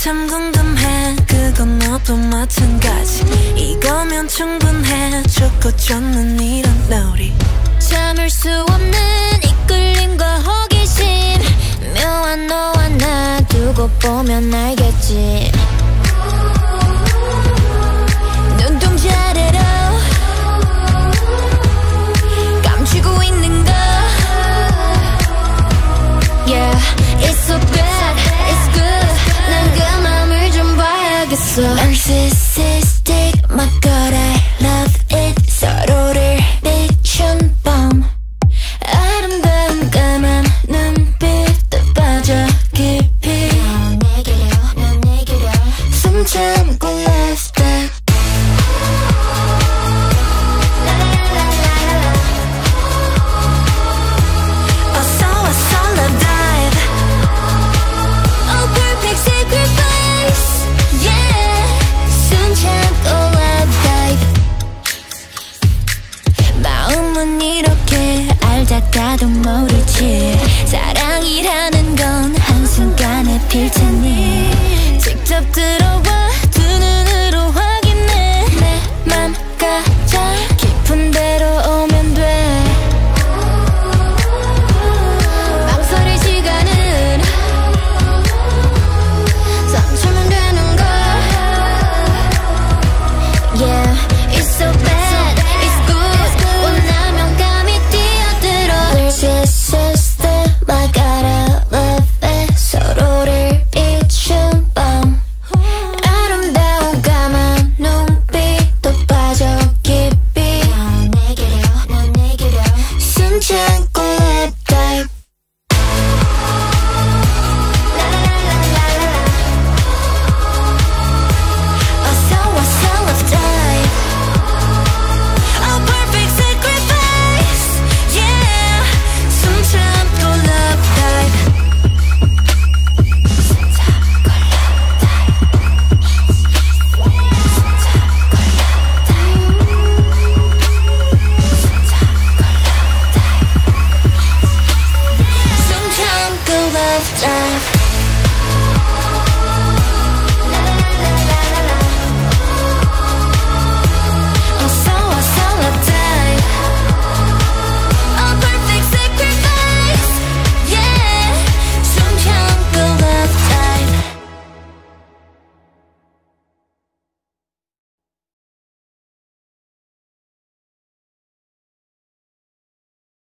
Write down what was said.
참 궁금해. 그건 너도 마찬가지. 이거면 충분해. 좋고 좋는 이런 놀이. 참을 수 없는 이끌림과 호기심. 묘한 너와 나 두고 보면 알겠지. 눈동자래로 감추고 있는 거. Yeah, it's so bad, it's good. 난 그 맘을 좀 봐야겠어. Narcissistic, my god, I love it. 서로를 비춘 밤. 아름다운 까만 눈빛도 빠져 깊이. 넌 내게로 숨 참고 last step. 이렇게 알다가도 모르지. 사랑이라는 건 한순간에 필 텐데.